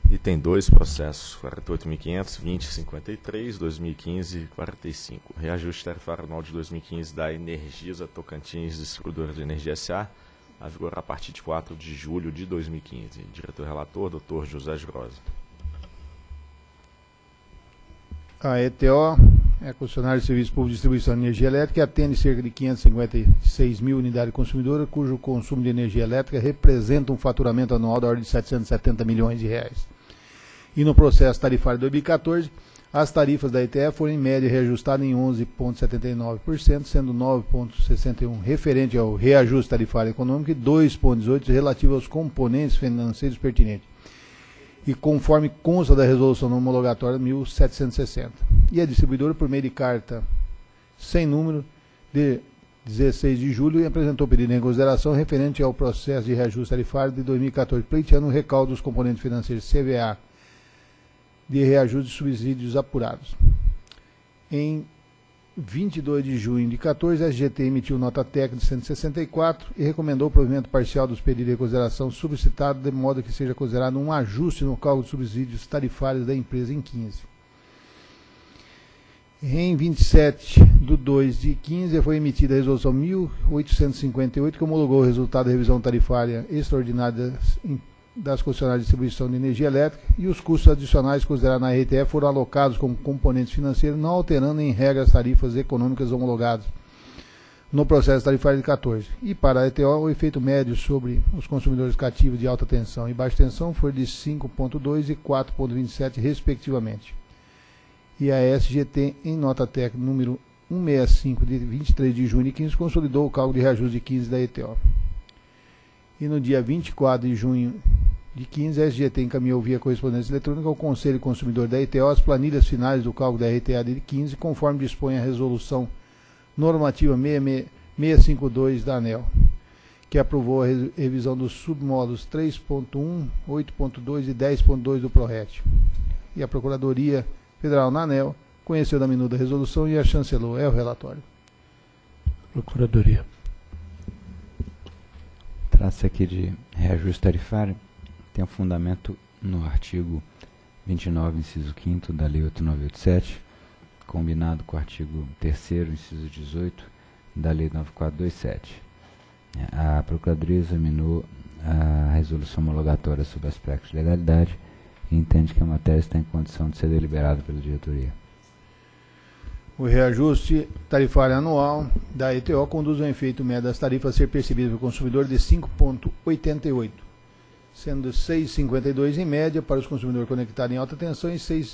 Item 2, processo 48.500, 2053, 2015, 45. Reajuste tarifário anual de 2015 da Energisa Tocantins Distribuidora de Energia S.A. a vigorar a partir de 4 de julho de 2015. Diretor-relator, Dr. José Girosa. A ETO é a concessionária de Serviço Público de Distribuição de Energia Elétrica, que atende cerca de 556 mil unidades consumidoras, cujo consumo de energia elétrica representa um faturamento anual da ordem de 770 milhões de reais. E no processo tarifário de 2014, as tarifas da ETE foram em média reajustadas em 11,79%, sendo 9,61% referente ao reajuste tarifário econômico e 2,18% relativo aos componentes financeiros pertinentes, e conforme consta da resolução homologatória 1760. E a distribuidora, por meio de carta sem número, de 16 de julho, apresentou pedido em consideração referente ao processo de reajuste tarifário de 2014, pleiteando o recalque dos componentes financeiros CVA de reajuste de subsídios apurados. Em 22 de junho de 14, a SGT emitiu nota técnica de 164 e recomendou o provimento parcial dos pedidos de consideração solicitados, de modo que seja considerado um ajuste no cálculo de subsídios tarifários da empresa em 15. Em 27 de 2 de 15, foi emitida a resolução 1858, que homologou o resultado da revisão tarifária extraordinária das concessionárias de distribuição de energia elétrica, e os custos adicionais considerados na RTE foram alocados como componentes financeiros, não alterando em regra as tarifas econômicas homologadas no processo tarifário de 14. E para a ETO, o efeito médio sobre os consumidores cativos de alta tensão e baixa tensão foi de 5,2 e 4,27, respectivamente. E a SGT, em nota técnica número 165, de 23 de junho de 15, consolidou o cálculo de reajuste de 15 da ETO. E no dia 24 de junho de 15, a SGT encaminhou via correspondência eletrônica ao Conselho Consumidor da ETO as planilhas finais do cálculo da RTA de 15, conforme dispõe a resolução normativa 652 da ANEEL, que aprovou a revisão dos submódulos 3.1, 8.2 e 10.2 do PRORET. E a Procuradoria Federal na ANEEL conheceu da minuta a resolução e a chancelou. É o relatório. Procuradoria. Trata-se aqui de reajuste tarifário, tem um fundamento no artigo 29, inciso 5º da Lei 8987, combinado com o artigo 3º, inciso 18 da Lei 9427. A Procuradoria examinou a resolução homologatória sobre aspectos de legalidade e entende que a matéria está em condição de ser deliberada pela diretoria. O reajuste tarifário anual da ETO conduz ao efeito médio das tarifas a ser percebido pelo consumidor de 5,88, sendo 6,52 em média para os consumidores conectados em alta tensão e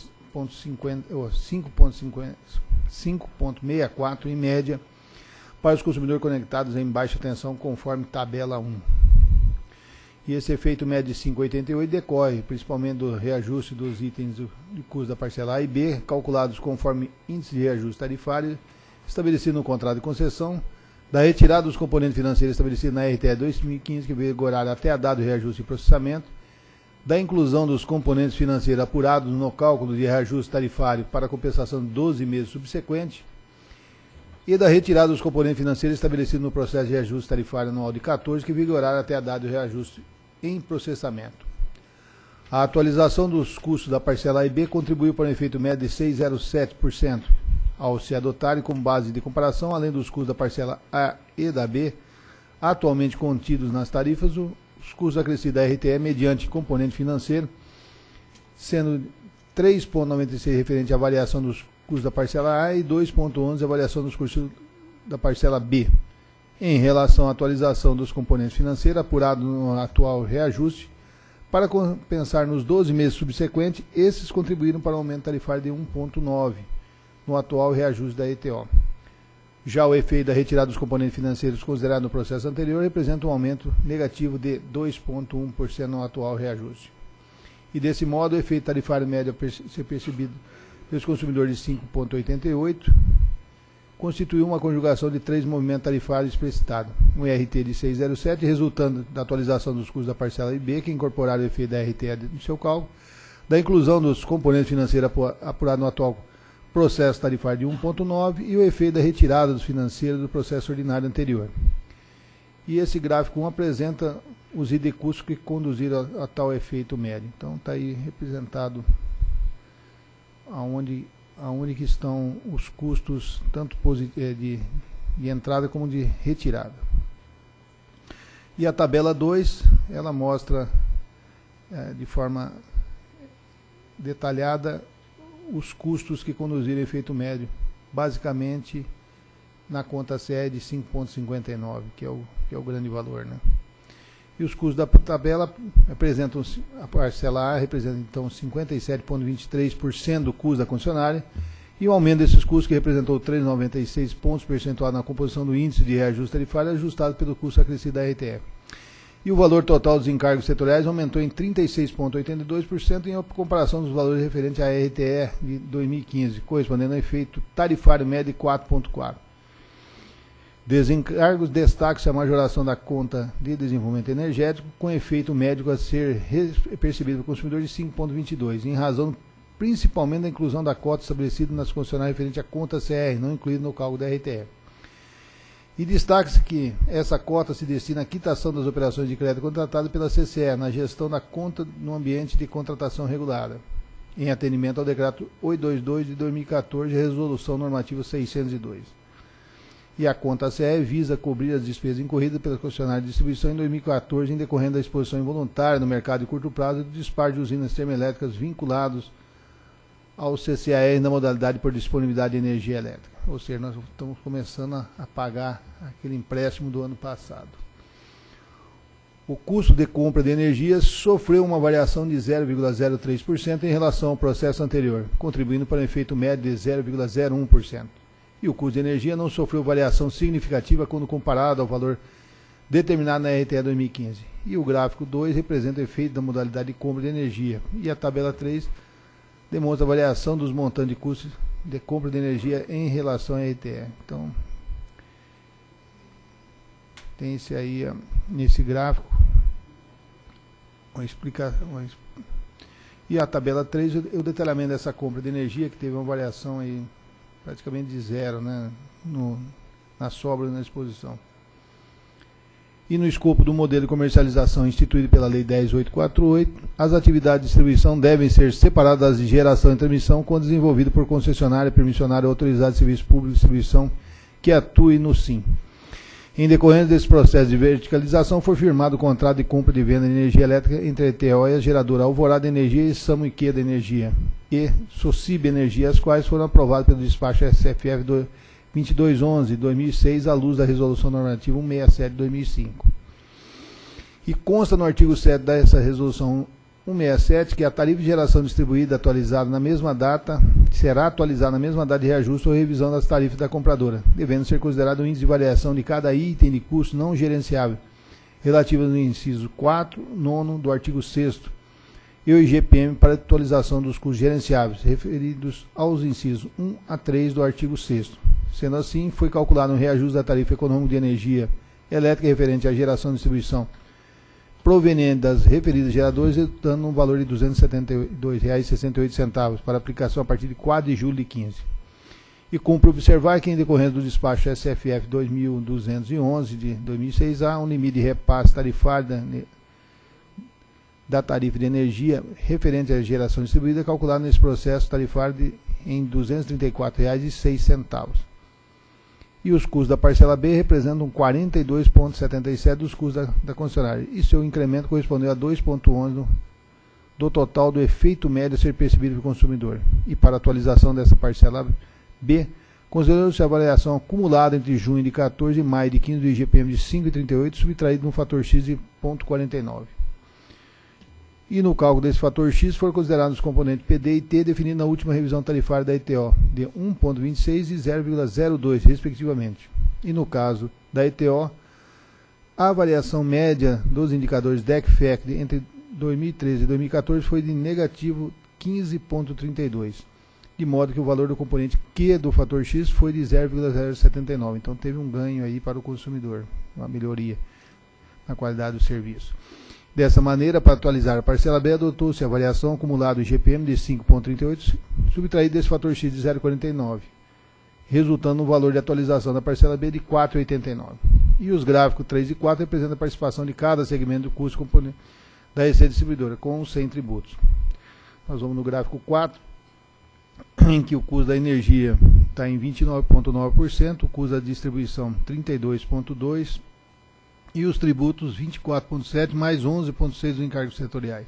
5,64 em média para os consumidores conectados em baixa tensão, conforme tabela 1. E esse efeito médio de 5,88 decorre principalmente do reajuste dos itens de custo da parcela A e B, calculados conforme índice de reajuste tarifário estabelecido no contrato de concessão, da retirada dos componentes financeiros estabelecidos na RTE 2015, que vigorará até a data do reajuste de processamento, da inclusão dos componentes financeiros apurados no cálculo de reajuste tarifário para compensação de 12 meses subsequentes, e da retirada dos componentes financeiros estabelecidos no processo de reajuste tarifário anual de 14, que vigorará até a data do reajuste em processamento. A atualização dos custos da parcela A e B contribuiu para um efeito médio de 6,07% ao se adotarem como base de comparação, além dos custos da parcela A e da B, atualmente contidos nas tarifas, os custos acrescidos da RTE mediante componente financeiro, sendo 3,96 referente à variação dos custos da parcela A e 2,11 a variação dos custos da parcela B. Em relação à atualização dos componentes financeiros apurados no atual reajuste, para compensar nos 12 meses subsequentes, esses contribuíram para o aumento tarifário de 1,9 no atual reajuste da ETO. Já o efeito da retirada dos componentes financeiros considerado no processo anterior representa um aumento negativo de 2,1% no atual reajuste. E desse modo, o efeito tarifário médio a ser percebido pelos consumidores de 5,88 constituiu uma conjugação de 3 movimentos tarifários explicitados. Um IRT de 6,07, resultando da atualização dos custos da parcela IB, que incorporaram o efeito da RT no seu cálculo, da inclusão dos componentes financeiros apurados no atual processo tarifário de 1,9 e o efeito da retirada dos financeiros do processo ordinário anterior. E esse gráfico 1 apresenta os ID custos que conduziram a tal efeito médio. Então está aí representado aonde que estão os custos tanto de entrada como de retirada. E a tabela 2, ela mostra de forma detalhada os custos que conduziram ao efeito médio, basicamente na conta CE de 5,59, que é o grande valor, né? E os custos da tabela representam, a parcela A representa então 57,23% do custo da concessionária, e o aumento desses custos, que representou 3,96 pontos percentuais na composição do índice de reajuste tarifário, ajustado pelo custo acrescido da RTE. E o valor total dos encargos setoriais aumentou em 36,82% em comparação dos valores referentes à RTE de 2015, correspondendo ao efeito tarifário médio de 4,4%. Desencargos, destaque-se a majoração da conta de desenvolvimento energético, com efeito médio a ser percebido pelo consumidor de 5,22, em razão principalmente da inclusão da cota estabelecida nas concessionárias referente à conta CR, não incluída no cálculo da RTE. E destaque-se que essa cota se destina à quitação das operações de crédito contratadas pela CCE, na gestão da conta no ambiente de contratação regulada, em atendimento ao decreto 822 de 2014, resolução normativa 602. E a conta CE visa cobrir as despesas incorridas pelas concessionárias de distribuição em 2014, em decorrência da exposição involuntária no mercado de curto prazo e do disparo de usinas termoelétricas vinculados ao CCAR na modalidade por disponibilidade de energia elétrica. Ou seja, nós estamos começando a pagar aquele empréstimo do ano passado. O custo de compra de energia sofreu uma variação de 0,03% em relação ao processo anterior, contribuindo para um efeito médio de 0,01%. E o custo de energia não sofreu variação significativa quando comparado ao valor determinado na RTE 2015. E o gráfico 2 representa o efeito da modalidade de compra de energia. E a tabela 3 demonstra a variação dos montantes de custos de compra de energia em relação à RTE. Então, tem-se aí nesse gráfico uma explicação. E a tabela 3, o detalhamento dessa compra de energia, que teve uma variação aí praticamente de zero, né, na sobra e na exposição. E no escopo do modelo de comercialização instituído pela Lei 10.848, as atividades de distribuição devem ser separadas das de geração e transmissão quando desenvolvido por concessionária, permissionária ou autorizado de serviço público de distribuição que atue no SIM. Em decorrência desse processo de verticalização, foi firmado o contrato de compra e de venda de energia elétrica entre a ETO e a geradora Alvorada Energia e Samo Ikeda Energia e Socib Energia, as quais foram aprovadas pelo despacho SFF 2211/2006, à luz da Resolução Normativa 167/2005. E consta no artigo 7 dessa Resolução 167 que a tarifa de geração distribuída atualizada na mesma data será atualizada na mesma data de reajuste ou revisão das tarifas da compradora, devendo ser considerado o índice de variação de cada item de custo não gerenciável, relativo ao inciso 4, 9 do artigo 6º, e o IGPM para atualização dos custos gerenciáveis, referidos aos incisos 1 a 3 do artigo 6º. Sendo assim, foi calculado um reajuste da tarifa econômica de energia elétrica referente à geração e distribuição proveniente das referidas geradoras, resultando um valor de R$ 272,68 para aplicação a partir de 4 de julho de 15. E cumpre observar que, em decorrência do despacho SFF 2211 de 2006, há um limite de repasse tarifário da tarifa de energia referente à geração distribuída, calculado nesse processo tarifário em R$ 234,06. E os custos da parcela B representam 42,77% dos custos da concessionária, e seu incremento correspondeu a 2,11% do total do efeito médio a ser percebido pelo consumidor. E para a atualização dessa parcela B, considerou-se a variação acumulada entre junho de 14 e maio de 15 do IGPM de 5,38, subtraído no fator X de 0,49. E no cálculo desse fator X foram considerados os componentes PD e T definidos na última revisão tarifária da ETO, de 1,26 e 0,02, respectivamente. E no caso da ETO, a variação média dos indicadores DEC-FEC entre 2013 e 2014 foi de negativo 15,32, de modo que o valor do componente Q do fator X foi de 0,079. Então teve um ganho aí para o consumidor, uma melhoria na qualidade do serviço. Dessa maneira, para atualizar a parcela B, adotou-se a variação acumulada do IGPM de 5,38, subtraído desse fator X de 0,49, resultando no valor de atualização da parcela B de 4,89. E os gráficos 3 e 4 representam a participação de cada segmento do custo componente da receita distribuidora, com os 100 tributos. Nós vamos no gráfico 4, em que o custo da energia está em 29,9%, o custo da distribuição 32,2% e os tributos 24,7% mais 11,6% dos encargos setoriais.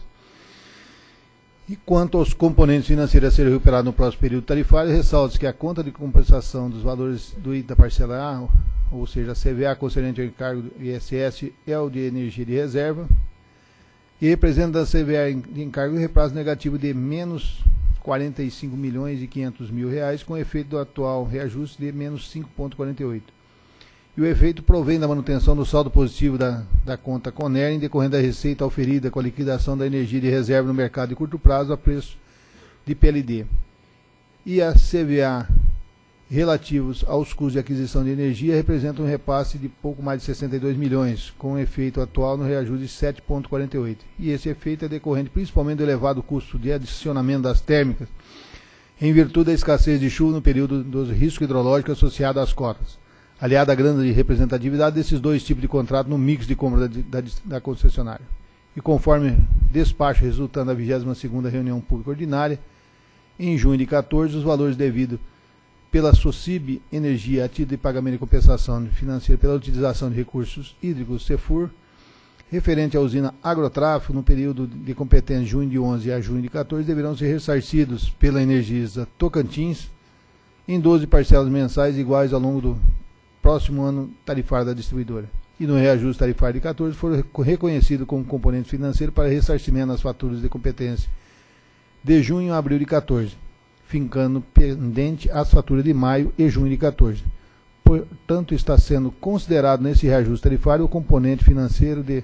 E quanto aos componentes financeiros a serem recuperados no próximo período tarifário, ressalta-se que a conta de compensação dos valores do item da parcela A, ou seja, a CVA concernente ao encargo do ISS, é o de energia de reserva, e representa da CVA de encargo de reprazo negativo de menos R$ 45.500.000, com efeito do atual reajuste de menos 5,48. E o efeito provém da manutenção do saldo positivo da conta Coner, em decorrente da receita oferida com a liquidação da energia de reserva no mercado de curto prazo a preço de PLD. E a CVA relativos aos custos de aquisição de energia representam um repasse de pouco mais de 62 milhões, com o efeito atual no reajuste de 7,48. E esse efeito é decorrente principalmente do elevado custo de adicionamento das térmicas, em virtude da escassez de chuva no período dos riscos hidrológicos associados às cotas, aliado à grande representatividade desses dois tipos de contrato no mix de compra da concessionária. E conforme despacho resultando da 22ª reunião pública ordinária, em junho de 14, os valores devidos pela Socib Energia a título de pagamento de compensação financeira pela utilização de recursos hídricos CEFUR, referente à usina Agrotráfico no período de competência de junho de 11 a junho de 14, deverão ser ressarcidos pela Energisa Tocantins em 12 parcelas mensais iguais ao longo do próximo ano tarifário da distribuidora. E no reajuste tarifário de 14 foram reconhecidos como componente financeiro para ressarcimento nas faturas de competência de junho a abril de 14, fincando pendente as faturas de maio e junho de 14. Portanto, está sendo considerado nesse reajuste tarifário o componente financeiro de R$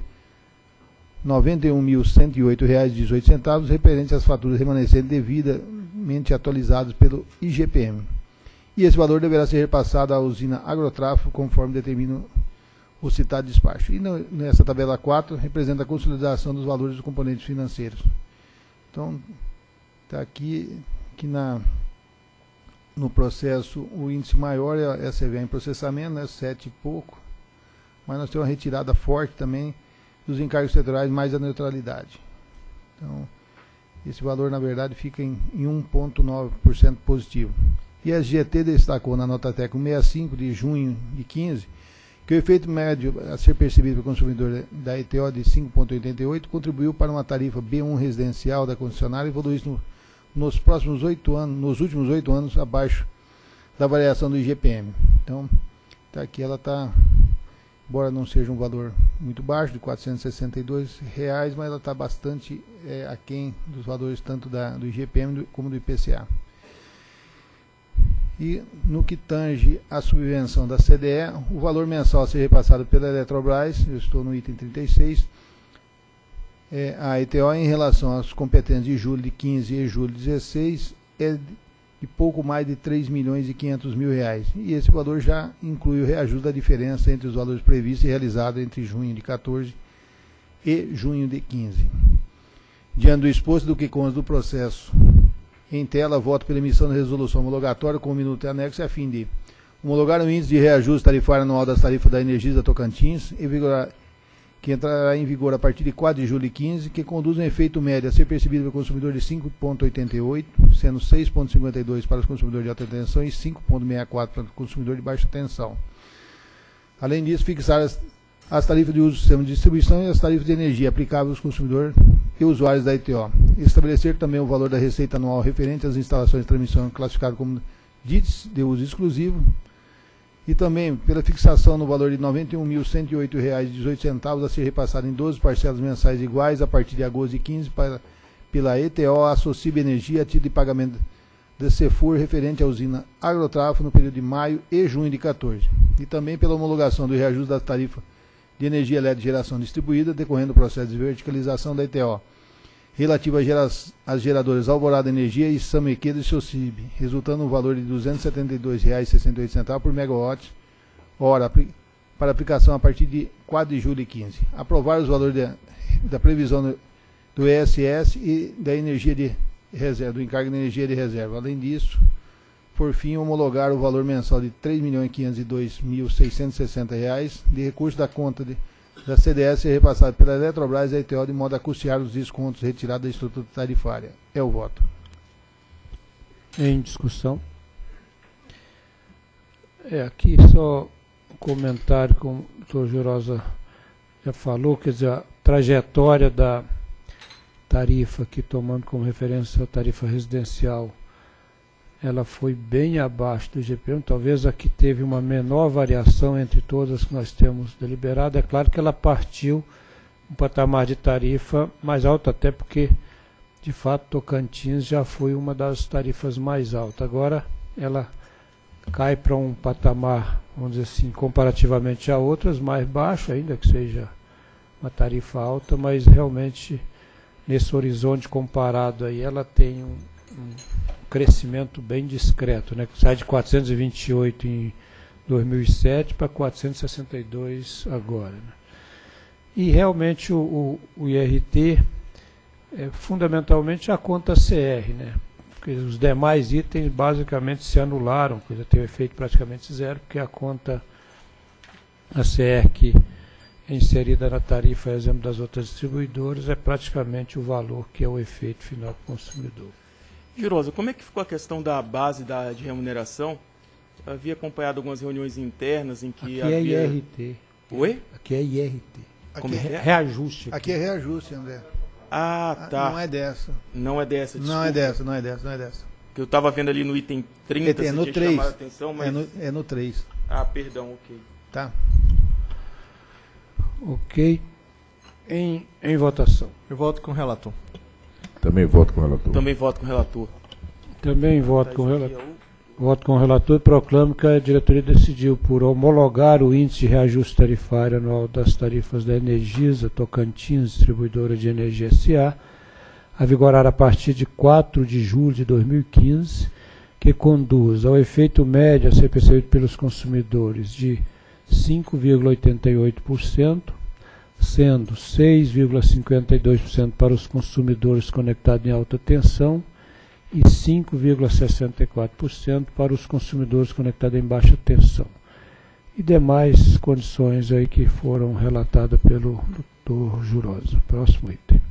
91.108,18, referente às faturas remanescentes devidamente atualizadas pelo IGPM. E esse valor deverá ser repassado à usina Agrotráfico, conforme determina o citado despacho. E nessa tabela 4, representa a consolidação dos valores dos componentes financeiros. Então, está aqui que no processo o índice maior é a CVA em processamento, né, 7 e pouco, mas nós temos uma retirada forte também dos encargos setoriais mais a neutralidade. Então, esse valor, na verdade, fica em 1,9% positivo. E a SGT destacou na nota técnica 65 de junho de 15 que o efeito médio a ser percebido pelo consumidor da ETO de 5,88 contribuiu para uma tarifa B1 residencial da concessionária evoluir nos últimos 8 anos abaixo da variação do IGPM. Então, tá aqui ela está, embora não seja um valor muito baixo, de R$ 462, mas ela está bastante aquém dos valores tanto do IGPM como do IPCA. E no que tange a subvenção da CDE, o valor mensal a ser repassado pela Eletrobras, eu estou no item 36, a ETO em relação às competências de julho de 15 e julho de 16 é de pouco mais de R$ 3.500.000. E esse valor já inclui o reajuste da diferença entre os valores previstos e realizados entre junho de 14 e junho de 15. Diante do exposto do que consta do processo em tela, voto pela emissão da resolução homologatória com o minuto e anexo a fim de homologar o índice de reajuste tarifário anual das tarifas da Energisa Tocantins, que entrará em vigor a partir de 4 de julho de 15, que conduz um efeito médio a ser percebido pelo consumidor de 5,88, sendo 6,52 para os consumidores de alta tensão e 5,64 para o consumidor de baixa tensão. Além disso, fixar as tarifas de uso do sistema de distribuição e as tarifas de energia aplicáveis aos consumidores e usuários da ETO. Estabelecer também o valor da receita anual referente às instalações de transmissão classificado como DITs de uso exclusivo, e também pela fixação no valor de R$ 91.108,18 a ser repassado em 12 parcelas mensais iguais a partir de agosto de 15 pela ETO a Socib Energia a título de pagamento da CEFUR referente à usina Agrotráfico no período de maio e junho de 14. E também pela homologação do reajuste da tarifa de energia elétrica de geração distribuída decorrendo do processo de verticalização da ETO relativa às geradoras Alvorada Energia e Samequeda e Socib, resultando no valor de R$ 272,68 por megawatt hora para aplicação a partir de 4 de julho de 15. Aprovar os valores da previsão do ESS e da energia de reserva, do encargo de energia de reserva. Além disso, por fim, homologar o valor mensal de R$ 3.502.660 de recurso da conta da CDS e repassado pela Eletrobras e ETO de modo a custear os descontos retirados da estrutura tarifária. É o voto. Em discussão. Aqui só um comentário, como o doutor Jurosa já falou, quer dizer, a trajetória da tarifa, aqui tomando como referência a tarifa residencial, ela foi bem abaixo do IGP-1, talvez a que teve uma menor variação entre todas que nós temos deliberado. É claro que ela partiu um patamar de tarifa mais alto, até porque, de fato, Tocantins já foi uma das tarifas mais altas. Agora, ela cai para um patamar, vamos dizer assim, comparativamente a outras, mais baixo, ainda que seja uma tarifa alta, mas realmente, nesse horizonte comparado aí, ela tem um crescimento bem discreto, né? Sai de 428 em 2007 para 462 agora, né? E realmente o IRT é fundamentalmente a conta CR, né? Porque os demais itens basicamente se anularam, coisa tem um efeito praticamente zero, porque a conta, a CR que é inserida na tarifa, a exemplo das outras distribuidoras, é praticamente o valor que é o efeito final para o consumidor. Jurosa, como é que ficou a questão da base de remuneração? Eu havia acompanhado algumas reuniões internas em que aqui havia... é IRT. Oi? Aqui é IRT. Como é que é? Reajuste. Aqui é reajuste, André. Ah, tá. Não é dessa. Não é dessa, desculpa. Não é dessa, não é dessa, não é dessa. Que eu estava vendo ali no item 30, É no tinha 3. chamado a atenção, mas... É no 3. Ah, perdão, ok. Tá. Ok. Em votação. Eu voto com o relator. Também voto com o relator. Também voto com o relator. Também voto com o relator. Voto com o relator e proclamo que a diretoria decidiu por homologar o índice de reajuste tarifário anual das tarifas da Energisa Tocantins, distribuidora de energia SA, a vigorar a partir de 4 de julho de 2015, que conduz ao efeito médio a ser percebido pelos consumidores de 5,88%, sendo 6,52% para os consumidores conectados em alta tensão e 5,64% para os consumidores conectados em baixa tensão. E demais condições aí que foram relatadas pelo Dr. Jurosa. Próximo item.